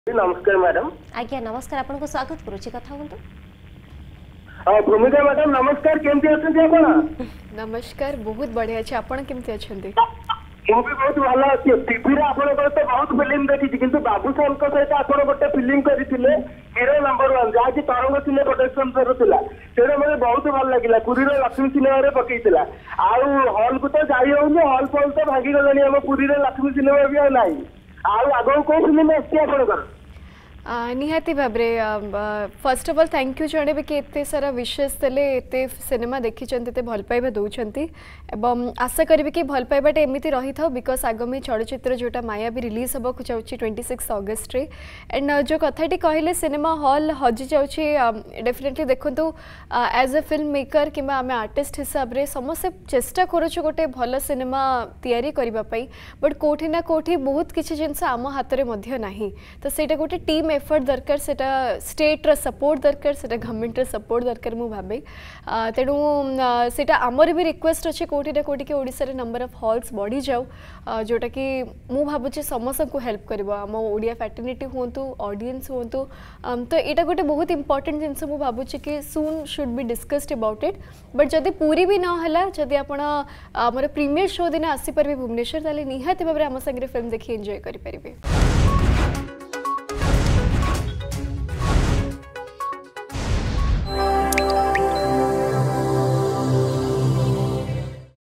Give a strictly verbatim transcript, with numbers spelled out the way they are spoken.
नमस्कार मैडम। आज्ञा नमस्कार, आपको स्वागत करुच्ची कथा हूँ। भूमिका मैडम नमस्कार, केमती अच्छे आपण? नमस्कार, बहुत बढ़िया अच्छे। आपण केमती अच्छे? मु भी बहुत भल अच्छे। टीवी रे आपण तो बहुत फिल्म देखी किंतु बाबूसान को सहित आपण गोटे फिल्म करथिले हीरो नंबर वन जा कि तरंग सिने प्रोडक्शन सर थिला। सेटा मते बहुत भल लागिला। पुरी रे लक्ष्मी सिनेमा रे पकेइतिला। आउ हॉल को तो जाई होउनी, हॉल फॉल तो भागी गलनी। हम पुरी रे लक्ष्मी सिनेमा भी नाही। आउ आगो को फिल्म आसी आपण कर निहाती भाबरे first of all thank you जणेबे कि एते सारा विशेष देले एते सिनेमा देखि चंते एते भल पाइबा दउचंती एवं आशा करबे कि भल पाइबाटे एमिति रही थाउ बिकॉज आगामी चलचित्र जोटा माया भी रिलीज हबो को जाउची छब्बीस अगस्त रे। एंड जो कथाटी कहले सिनेमा हॉल हजि जाउची डेफिनेटली देखंतु एज अ फिल्म मेकर किबा आमे आर्टिस्ट हिसाब रे समस्त चेष्टा करूछु गोटे भल सिनेमा तयारी करबा पई, बट कोठी ना कोठी बहुत किछि जिंस आम हाथ रे मध्य नाही। तो सेटा गोटे टीम एफर्ट दरकार, सेटा स्टेट र सपोर्ट दरकार, सेटा गवर्नमेंट र सपोर्ट दरकार मु भाबे। तेणु सेटा आमर भी रिक्वेस्ट अच्छे कोटी ना कोटी के ओडिसा रे नंबर ऑफ हॉल्स बढ़ी जाऊ, जोटा कि मु भाबुचे समस्त को हेल्प करबो। आम ओडिया फैटर्निटी होंतु, ऑडियंस होंतु, तो एटा गोटे बहुत इंपोर्टेंट जिंस मु भाबुचे कि soon should be discussed about it. But जदि पूरी भी न हला, जदि आपण हमर प्रीमियर शो दिन आसी परबे भुवनेश्वर, ताले निहाती भाबरे आम संगे फिल्म देखि एंजॉय करि परिबे।